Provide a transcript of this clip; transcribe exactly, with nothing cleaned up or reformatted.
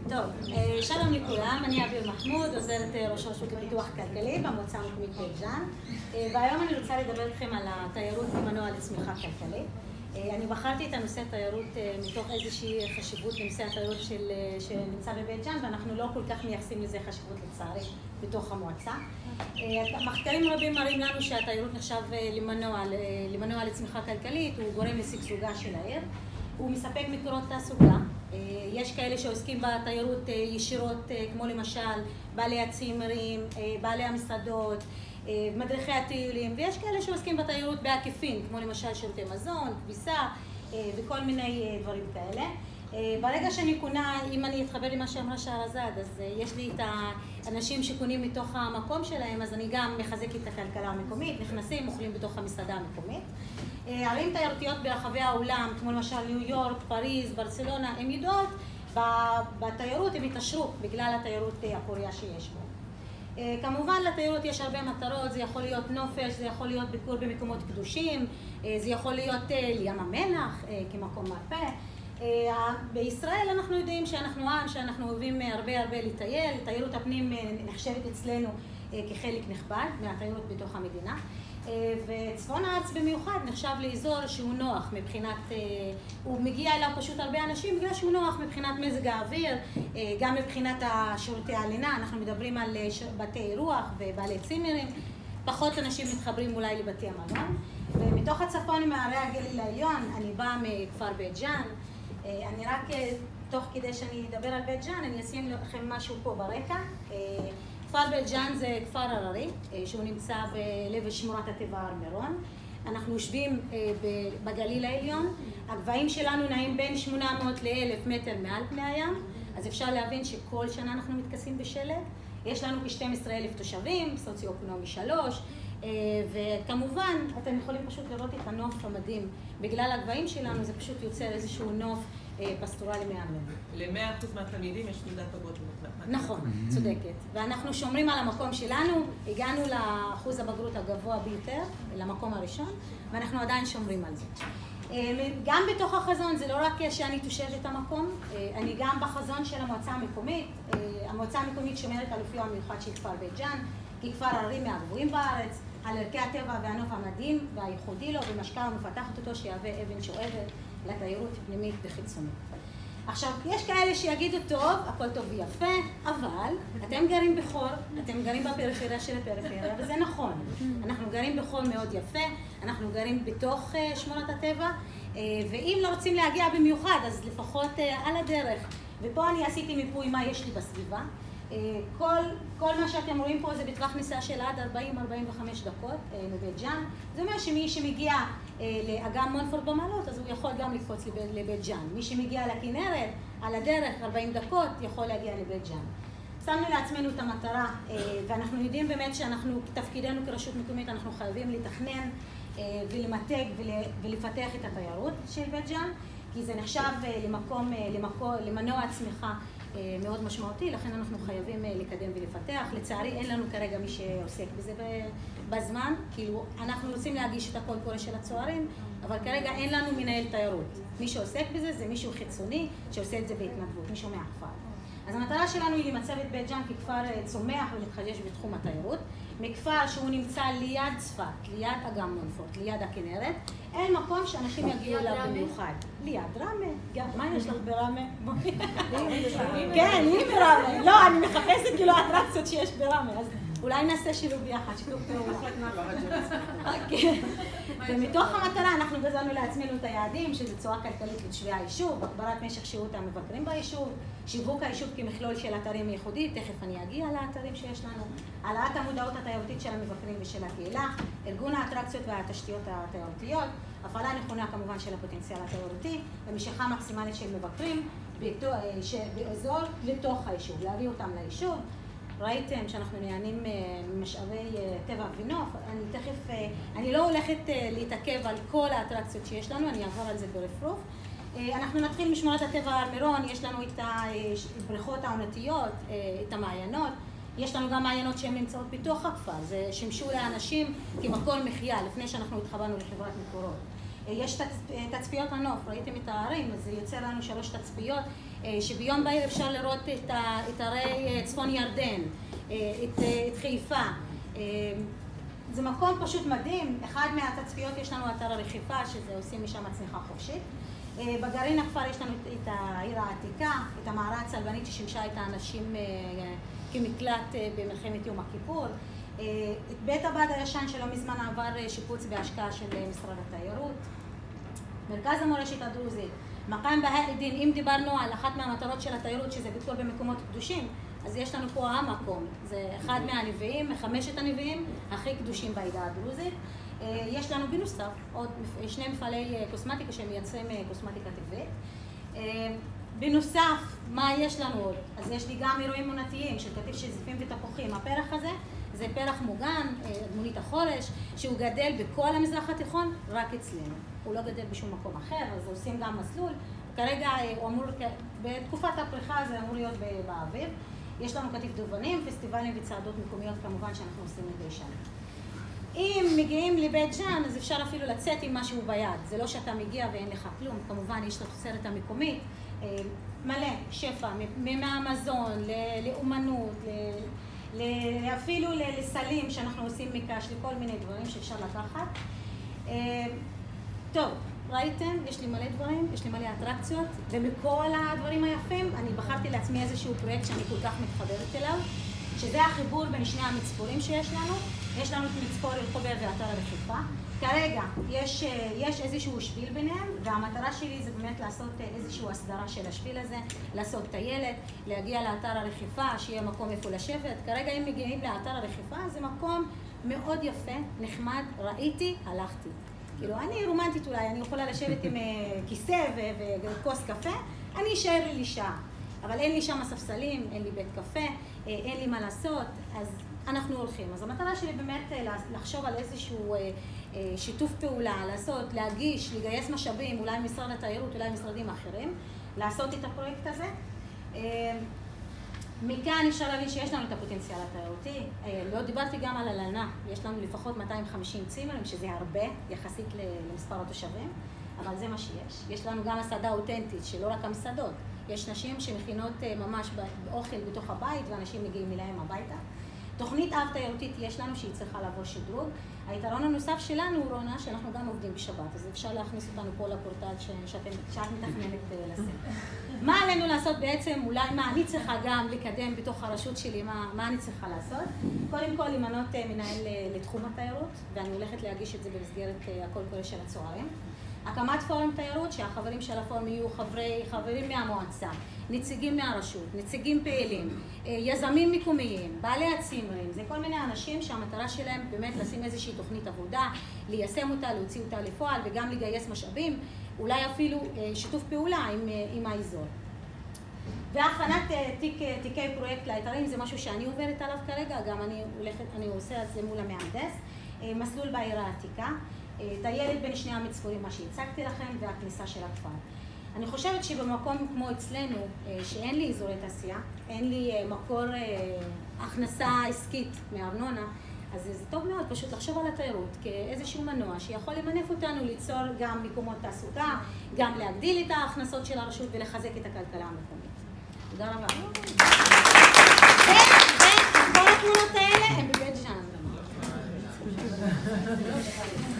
טוב, שלום לכולם, אני אביר מחמוד, עוזרת ראש רשות לפיתוח כלכלי במועצה המקומית בית ג'ן, והיום אני רוצה לדבר איתכם על התיירות כמנוע לצמיחה כלכלית. אני בחרתי את הנושא התיירות מתוך איזושהי חשיבות לנושא התיירות של, שנמצא בבית ג'ן, ואנחנו לא כל כך מייחסים לזה חשיבות לצערי בתוך המועצה. מחקרים רבים מראים לנו שהתיירות נחשב למנוע, למנוע לצמיחה כלכלית, הוא גורם לשגשוגה של העיר, הוא מספק מקורות תעסוקה. יש כאלה שעוסקים בתיירות ישירות, כמו למשל בעלי הצימרים, בעלי המסעדות, מדריכי הטיולים, ויש כאלה שעוסקים בתיירות בעקיפין, כמו למשל שירותי מזון, כביסה וכל מיני דברים כאלה. ברגע שאני קונה, אם אני אתחבר למה שאמרה שהרזד, אז יש לי את האנשים שקונים מתוך המקום שלהם, אז אני גם מחזקת את הכלכלה המקומית, נכנסים, אוכלים בתוך המסעדה המקומית. ערים תיירותיות ברחבי העולם, כמו למשל ניו יורק, פריז, ברצלונה, הן יודעות, בתיירות הם התעשרו בגלל התיירות הפוריה שיש בו. כמובן לתיירות יש הרבה מטרות, זה יכול להיות נופש, זה יכול להיות ביקור במקומות קדושים, זה יכול להיות לים המלח כמקום מרפא. בישראל אנחנו יודעים שאנחנו עם, שאנחנו אוהבים הרבה הרבה לטייל, תיירות הפנים נחשבת אצלנו כחלק נכבד מהתיירות בתוך המדינה. וצפון הארץ במיוחד נחשב לאזור שהוא נוח מבחינת, הוא מגיע אליו פשוט הרבה אנשים בגלל שהוא נוח מבחינת מזג האוויר, גם מבחינת השירותי הלינה, אנחנו מדברים על בתי אירוח ובעלי צימרים, פחות אנשים מתחברים אולי לבתי המלון. ומתוך הצפון מערי הגליל העליון, אני באה מכפר בית ג'ן, אני רק תוך כדי שאני אדבר על בית ג'ן, אני אשים לכם משהו פה ברקע. כפר בית ג'ן זה כפר הררי, שהוא נמצא בלב שמורת הטבע הר מירון. אנחנו יושבים בגליל העליון, הגבהים שלנו נעים בין שמונה מאות לאלף מטר מעל פני הים, אז אפשר להבין שכל שנה אנחנו מתכסים בשלג. יש לנו כ-שנים עשר אלף תושבים, סוציו-אקונומי שלוש, וכמובן אתם יכולים פשוט לראות את הנוף המדהים. בגלל הגבהים שלנו זה פשוט יוצר איזשהו נוף פסטורלי מהמם. ל-מאה אחוז מהתלמידים יש תעודת בגרות במתמטיקה. נכון, צודקת. ואנחנו שומרים על המקום שלנו, הגענו לאחוז הבגרות הגבוה ביותר, למקום הראשון, ואנחנו עדיין שומרים על זה. גם בתוך החזון, זה לא רק שאני תושבת את המקום, אני גם בחזון של המועצה המקומית. המועצה המקומית שומרת על אופיו המיוחד של כפר בית ג'ן, ככפר הררי מהגבוהים בארץ, על ערכי הטבע והנוף המדהים והייחודי לו, ומשקה ומפתחת אותו שיהווה אבן שואבת לתיירות פנימית וחיצונית. עכשיו, יש כאלה שיגידו, טוב, הכל טוב ויפה, אבל אתם גרים בחור, אתם גרים בפריפריה של הפריפריה, וזה נכון. אנחנו גרים בחור מאוד יפה, אנחנו גרים בתוך שמורת הטבע, ואם לא רוצים להגיע במיוחד, אז לפחות על הדרך. ופה אני עשיתי מיפוי מה יש לי בסביבה. כל, כל מה שאתם רואים פה זה בטווח נסיעה של עד ארבעים עד ארבעים וחמש דקות מבית ג'ן. זה אומר שמי שמגיע לאגם מונפורט במעלות, אז הוא יכול גם לקפוץ לבית ג'ן. מי שמגיע לכנרת, על הדרך, ארבעים דקות, יכול להגיע לבית ג'ן. שמנו לעצמנו את המטרה, ואנחנו יודעים באמת שאנחנו, תפקידנו כרשות מקומית, אנחנו חייבים לתכנן ולמתג ולפתח את התיירות של בית ג'ן, כי זה נחשב למקום, למקום, למנוע צמיחה מאוד משמעותי, לכן אנחנו חייבים לקדם ולפתח. לצערי אין לנו כרגע מי שעוסק בזה בזמן, כאילו אנחנו רוצים להגיש את הקול קורא של הצוערים, אבל כרגע אין לנו מנהל תיירות. מי שעוסק בזה זה מישהו חיצוני שעושה את זה בהתנדבות, מישהו מהכפר. אז המטרה שלנו היא למצב את בית ג'ן ככפר צומח ומתחדש בתחום התיירות, מכפר שהוא נמצא ליד צפת, ליד אגם מונפורט, ליד הכנרת, אין מקום שאנשים יגיעו אליו במיוחד. ליד רמלה. מה יש לך ברמלה? כן, היא ברמלה. לא, אני מחפשת כאילו האטרקציות שיש ברמלה, אז אולי נעשה שילוב ביחד, שילוב פעולה. ומתוך המטרה אנחנו גזרנו לעצמנו את היעדים, שזה צורה כלכלית לתושבי היישוב, הגברת משך שהות המבקרים ביישוב, שיווק היישוב כמכלול של אתרים ייחודיים, תכף אני אגיע לאתרים שיש לנו, העלאת המודעות התיירותית של המבקרים ושל הקהילה, ארגון האטרקציות והתשתיות התיירותיות, הפעלה נכונה כמובן של הפוטנציאל התיירותי, ומשיכה מקסימלית של מבקרים באזור לתוך היישוב, להביא אותם ליישוב. ראיתם שאנחנו נהנים ממשאבי טבע ונוף, אני תכף, אני לא הולכת להתעכב על כל האטרקציות שיש לנו, אני אעבור על זה ברפרוף. אנחנו נתחיל משמורת הטבע הר מירון, יש לנו את הבריכות העונתיות, את המעיינות, יש לנו גם מעיינות שהן נמצאות בתוך הכפר, זה שימשו לאנשים כמקור מחיה לפני שאנחנו התחברנו לחברת מקורות. יש תצפיות הנוף, ראיתם את הערים, אז זה יוצר לנו שלוש תצפיות. שביום בהיר אפשר לראות את הרי צפון ירדן, את, את חיפה. זה מקום פשוט מדהים. אחד מהתצפיות יש לנו אתר הרכיפה, שזה עושים משם צניחה חופשית. בגרעין הכפר יש לנו את העיר העתיקה, את המערה הצלבנית ששימשה את האנשים כמקלט במלחמת יום הכיפור. את בית הבד הישן שלא מזמן עבר שיפוץ בהשקעה של משרד התיירות. מרכז המורשת הדרוזית, מקאם בהאא א-דין. אם דיברנו על אחת מהמטרות של התיירות, שזה ביקור במקומות קדושים, אז יש לנו פה המקום. זה אחד מהנביאים, מחמשת הנביאים הכי קדושים בעדה הדרוזית. יש לנו בנוסף עוד שני מפעלי קוסמטיקה שמייצרים קוסמטיקה טבעית. בנוסף, מה יש לנו עוד? אז יש לי גם אירועים עונתיים של קטיף של זיפים ותפוחים. הפרח הזה זה פרח מוגן, דמונית החורש, שהוא גדל בכל המזרח התיכון, רק אצלנו. הוא לא גדל בשום מקום אחר, אז עושים גם מסלול. כרגע הוא אמור, בתקופת הפריחה זה אמור להיות באביב. יש לנו קטיף דובנים, פסטיבלים וצעדות מקומיות כמובן שאנחנו עושים מדי שנה. אם מגיעים לבית ג'אן, אז אפשר אפילו לצאת עם משהו ביד. זה לא שאתה מגיע ואין לך כלום. כמובן, יש את התוצרת המקומית, מלא, שפע, מהמזון, לאומנות, אפילו לסלים שאנחנו עושים מקש, לכל מיני דברים שאפשר לקחת. טוב, ראיתם? יש לי מלא דברים, יש לי מלא אטרקציות, ומכל הדברים היפים, אני בחרתי לעצמי איזשהו פרויקט שאני כל כך מתחברת אליו, שזה החיבור בין שני המצפורים שיש לנו. יש לנו את מצפור רחובי ואתר הרכיפה. כרגע יש, יש איזשהו שביל ביניהם, והמטרה שלי זה באמת לעשות איזושהי הסדרה של השביל הזה, לעשות טיילת, להגיע לאתר הרכיפה, שיהיה מקום איפה לשבת. כרגע אם מגיעים לאתר הרכיפה, זה מקום מאוד יפה, נחמד, ראיתי, הלכתי. כאילו, אני רומנטית אולי, אני יכולה לשבת עם כיסא וכוס קפה, אני אשאר לי שעה. אבל אין לי שם ספסלים, אין לי בית קפה, אין לי מה לעשות, אז אנחנו הולכים. אז המטרה שלי באמת לחשוב על איזשהו שיתוף פעולה, לעשות, להגיש, לגייס משאבים, אולי משרד התיירות, אולי משרדים אחרים, לעשות את הפרויקט הזה. מכאן אפשר להבין שיש לנו את הפוטנציאל התיירותי. לא דיברתי גם על הלנה, יש לנו לפחות מאתיים וחמישים צימרים, שזה הרבה יחסית למספר התושבים, אבל זה מה שיש. יש לנו גם מסעדה אותנטית, שלא רק המסעדות. יש נשים שמכינות ממש באוכל בתוך הבית, ואנשים מגיעים אליהם הביתה. תוכנית אב תיירותית יש לנו שהיא צריכה לעבור שדרוג. היתרון הנוסף שלנו, רונה, שאנחנו גם עובדים בשבת, אז אפשר להכניס אותנו פה לפורטל שאתם, שאת מתכננת לשים. מה עלינו לעשות בעצם? אולי מה אני צריכה גם לקדם בתוך הרשות שלי, מה, מה אני צריכה לעשות? קודם כל, למנות מנהל לתחום התיירות, ואני הולכת להגיש את זה במסגרת הקול קורא של הצוערים. הקמת פורום תיירות, שהחברים של הפורום יהיו חברי, חברים מהמועצה, נציגים מהרשות, נציגים פעילים, יזמים מקומיים, בעלי הצימרים, זה כל מיני אנשים שהמטרה שלהם באמת לשים איזושהי תוכנית עבודה, ליישם אותה, להוציא אותה לפועל וגם לגייס משאבים, אולי אפילו שיתוף פעולה עם, עם האזור. והכנת תיק, תיקי פרויקט לאתרים זה משהו שאני עוברת עליו כרגע, גם אני, הולכת, אני עושה את זה מול המהנדס, מסלול בעיר העתיקה, טיילת בין שני המצפורים, מה שהצגתי לכם, והכניסה של הכפר. אני חושבת שבמקום כמו אצלנו, שאין לי אזורי תעשייה, אין לי מקור הכנסה עסקית מארנונה, אז זה טוב מאוד פשוט לחשוב על התיירות כאיזשהו מנוע שיכול למנף אותנו ליצור גם מקומות תעסוקה, גם להגדיל את ההכנסות של הרשות ולחזק את הכלכלה המקומית. תודה רבה. וכל התמונות האלה הם בבית ג'אן.